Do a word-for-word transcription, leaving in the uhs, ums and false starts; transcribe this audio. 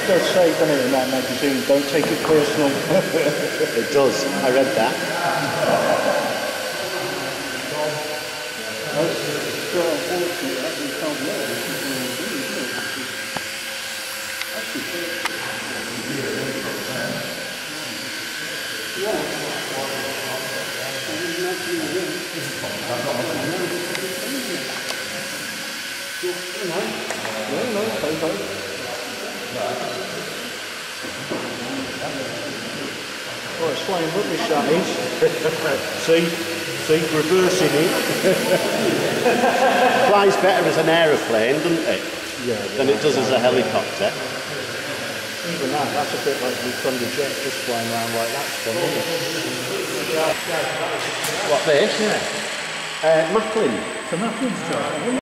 does say, doesn't it, in that magazine, don't take it personal. It does, I read that. Oh, it's flying rubbish, that is. see, see, reversing it. Flies better as an aeroplane, doesn't it? Yeah. Than it does as a helicopter. Even that, that's a bit like the Thunder Jet, just flying around like that's fun, isn't it? What, this? Yeah. Uh, Macklin. It's a Macklin's job.